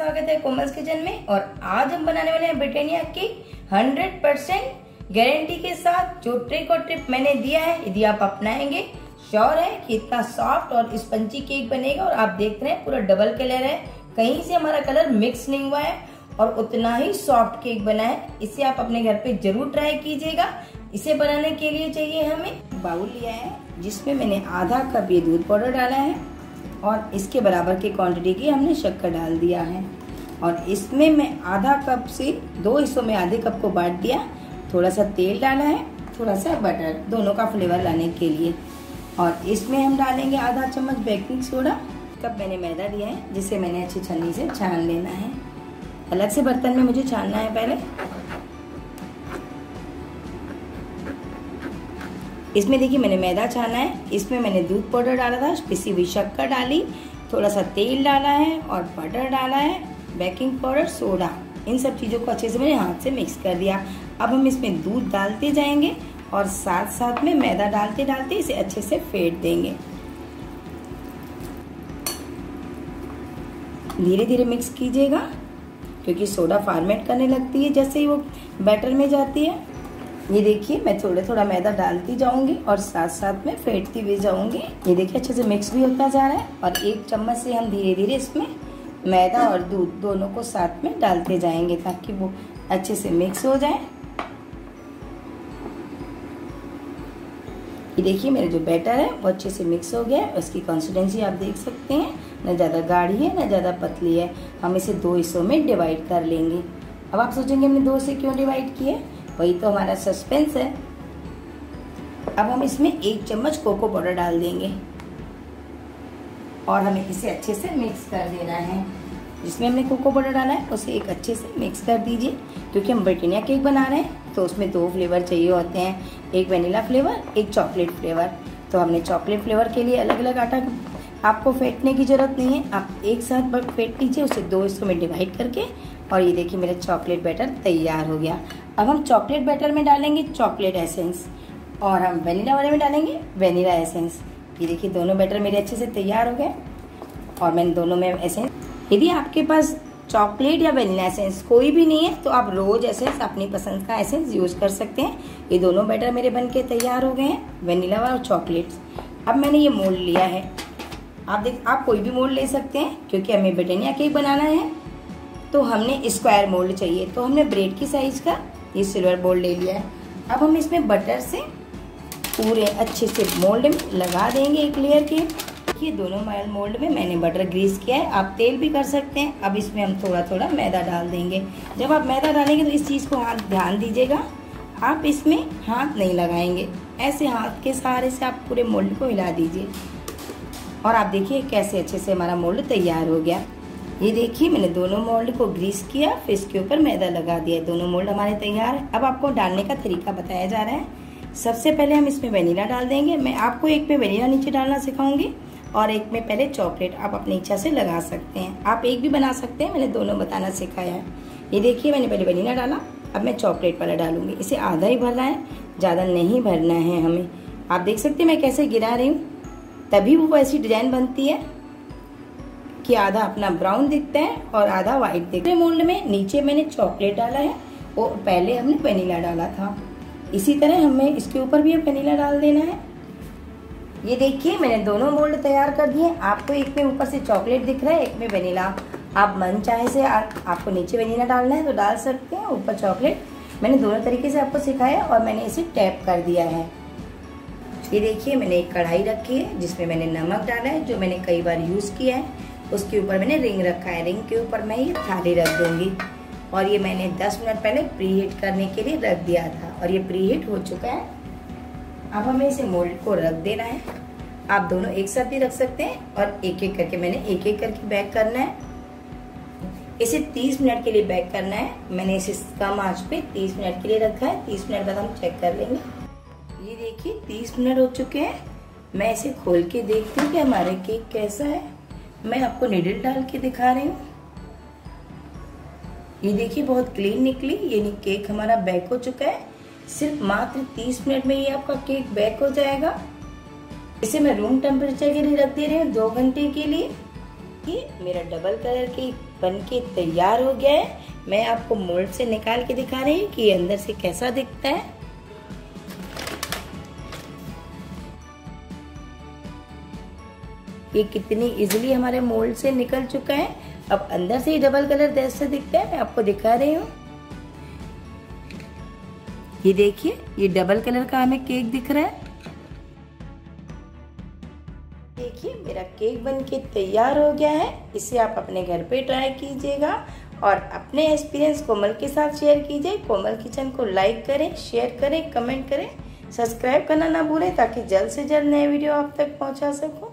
स्वागत है कोमल्स किचन में। और आज हम बनाने वाले हैं ब्रिटानिया केक 100% गारंटी के साथ। जो ट्रिक और टिप मैंने दिया है, यदि आप अपनाएंगे, श्योर है कि इतना सॉफ्ट और स्पंजी केक बनेगा। और आप देख रहे हैं पूरा डबल कलर है, कहीं से हमारा कलर मिक्स नहीं हुआ है और उतना ही सॉफ्ट केक बना है। इसे आप अपने घर पे जरूर ट्राई कीजिएगा। इसे बनाने के लिए चाहिए हमें बाउल लिया है जिसमें मैंने आधा कप ये दूध पाउडर डाला है और इसके बराबर की क्वांटिटी की हमने शक्कर डाल दिया है। और इसमें मैं आधा कप से 2 हिस्सों में आधे कप को बांट दिया। थोड़ा सा तेल डाला है, थोड़ा सा बटर, दोनों का फ्लेवर लाने के लिए। और इसमें हम डालेंगे आधा चम्मच बेकिंग सोडा। कप मैंने मैदा लिया है जिसे मैंने अच्छी छन्नी से छान लेना है। अलग से बर्तन में मुझे छानना है पहले। इसमें देखिए मैंने मैदा छाना है, इसमें मैंने दूध पाउडर डाला था, पिसी हुई शक्कर डाली, थोड़ा सा तेल डाला है और बटर डाला है, बेकिंग पाउडर, सोडा, इन सब चीज़ों को अच्छे से मैंने हाथ से मिक्स कर दिया। अब हम इसमें दूध डालते जाएंगे और साथ साथ में मैदा डालते डालते इसे अच्छे से फेंट देंगे। धीरे धीरे मिक्स कीजिएगा क्योंकि सोडा फॉर्मेट करने लगती है जैसे ही वो बैटर में जाती है। ये देखिए मैं थोड़ा थोड़ा मैदा डालती जाऊंगी और साथ साथ में फेंटती भी जाऊंगी। ये देखिए अच्छे से मिक्स भी होता जा रहा है। और एक चम्मच से हम धीरे धीरे इसमें मैदा और दूध दोनों को साथ में डालते जाएंगे ताकि वो अच्छे से मिक्स हो जाए। ये देखिए मेरा जो बैटर है वो अच्छे से मिक्स हो गया है। उसकी कंसिस्टेंसी आप देख सकते हैं, न ज़्यादा गाढ़ी है न ज़्यादा पतली है। हम इसे 2 हिस्सों में डिवाइड कर लेंगे। अब आप सोचेंगे हमने 2 से क्यों डिवाइड किए, वही तो हमारा सस्पेंस है। अब हम इसमें 1 चम्मच कोको पाउडर डाल देंगे और हमें इसे अच्छे से मिक्स कर देना है। जिसमें हमने कोको पाउडर डाला है उसे एक अच्छे से मिक्स कर दीजिए क्योंकि हम ब्रिटानिया केक बना रहे हैं तो उसमें 2 फ्लेवर चाहिए होते हैं, एक वेनिला फ्लेवर, एक चॉकलेट फ्लेवर। तो हमने चॉकलेट फ्लेवर के लिए अलग अलग आटा आपको फेंटने की जरूरत नहीं है, आप एक साथ फेंट लीजिए उसे 2 हिस्सों में डिवाइड करके। और ये देखिए मेरा चॉकलेट बैटर तैयार हो गया। अब हम चॉकलेट बैटर में डालेंगे चॉकलेट एसेंस और हम वेनिला वाले में डालेंगे वेनिला एसेंस। ये देखिए दोनों बैटर मेरे अच्छे से तैयार हो गए और मैंने दोनों में एसेंस। यदि आपके पास चॉकलेट या वेनिला एसेंस कोई भी नहीं है तो आप रोज एसेंस अपनी पसंद का एसेंस यूज कर सकते हैं। ये दोनों बैटर मेरे बनके तैयार हो गए हैं, वेनिला और चॉकलेट। अब मैंने ये मोल्ड लिया है, आप कोई भी मोल्ड ले सकते हैं क्योंकि हमें ब्रिटानिया केक बनाना है तो हमने स्क्वायर मोल्ड चाहिए। तो हमने ब्रेड की साइज का ये सिल्वर बोल ले लिया है। अब हम इसमें बटर से पूरे अच्छे से मोल्ड में लगा देंगे एक लेयर के। ये दोनों मोल्ड में मैंने बटर ग्रीस किया है, आप तेल भी कर सकते हैं। अब इसमें हम थोड़ा थोड़ा मैदा डाल देंगे। जब आप मैदा डालेंगे तो इस चीज़ को हाथ ध्यान दीजिएगा, आप इसमें हाथ नहीं लगाएंगे, ऐसे हाथ के सहारे से आप पूरे मोल्ड को हिला दीजिए। और आप देखिए कैसे अच्छे से हमारा मोल्ड तैयार हो गया। ये देखिए मैंने दोनों मोल्ड को ग्रीस किया, फिर इसके ऊपर मैदा लगा दिया। दोनों मोल्ड हमारे तैयार है। अब आपको डालने का तरीका बताया जा रहा है। सबसे पहले हम इसमें वेनिला डाल देंगे। मैं आपको एक में वेनिला नीचे डालना सिखाऊंगी और एक में पहले चॉकलेट आप अपनी इच्छा से लगा सकते हैं। आप एक भी बना सकते हैं, मैंने दोनों बताना सिखाया है। ये देखिए मैंने पहले वेनिला डाला, अब मैं चॉकलेट वाला डालूंगी। इसे आधा ही भरना है, ज़्यादा नहीं भरना है हमें। आप देख सकते हैं मैं कैसे गिरा रही हूँ, तभी वो ऐसी डिजाइन बनती है कि आधा अपना ब्राउन दिखता है और आधा व्हाइट दिखता है। मोल्ड में नीचे मैंने चॉकलेट डाला है और पहले हमने वेनिला डाला था। इसी तरह हमें इसके ऊपर भी वेनिला डाल देना है। ये देखिए मैंने दोनों मोल्ड तैयार कर दिए। आपको एक में ऊपर से चॉकलेट दिख रहा है, एक में वेनिला। आप मन चाहे से आपको नीचे वेनिला डालना है तो डाल सकते हैं, ऊपर चॉकलेट। मैंने दोनों तरीके से आपको सिखाया और मैंने इसे टैप कर दिया है। ये देखिए मैंने एक कढ़ाई रखी है जिसमें मैंने नमक डाला है जो मैंने कई बार यूज किया है। उसके ऊपर मैंने रिंग रखा है, रिंग के ऊपर मैं ये थाली रख दूंगी। और ये मैंने 10 मिनट पहले प्रीहीट करने के लिए रख दिया था और ये प्रीहीट हो चुका है। अब हमें इसे मोल्ड को रख देना है। आप दोनों एक साथ भी रख सकते हैं और एक एक करके मैंने एक एक करके बेक करना है। इसे 30 मिनट के लिए बेक करना है। मैंने इसे कम आंच पे 30 मिनट के लिए रखा है। 30 मिनट बाद हम चेक कर लेंगे। ये देखिए 30 मिनट हो चुके हैं। मैं इसे खोल के देखती हूँ कि हमारा केक कैसा है। मैं आपको नीडल डाल के दिखा रही हूँ। ये देखिए बहुत क्लीन निकली, ये केक हमारा बेक हो चुका है। सिर्फ मात्र 30 मिनट में ये आपका केक बेक हो जाएगा। इसे मैं रूम टेम्परेचर के लिए रख दे रही हूँ 2 घंटे के लिए। ये मेरा डबल कलर केक बन के तैयार हो गया है। मैं आपको मोल्ड से निकाल के दिखा रही हूँ कि ये अंदर से कैसा दिखता है। ये कितनी इजीली हमारे मोल्ड से निकल चुका है। अब अंदर से ही डबल कलर जैसे दिखता है, मैं आपको दिखा रही हूँ। ये देखिए, ये डबल कलर का हमें केक दिख रहा है। देखिए मेरा केक बनके तैयार हो गया है। इसे आप अपने घर पे ट्राई कीजिएगा और अपने एक्सपीरियंस कोमल के साथ शेयर कीजिए। कोमल किचन को लाइक करें, शेयर करें, कमेंट करें, सब्सक्राइब करना ना भूलें ताकि जल्द से जल्द नए वीडियो आप तक पहुंचा सकूं।